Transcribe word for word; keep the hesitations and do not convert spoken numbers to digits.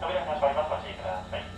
扉が閉まります。ご注意ください。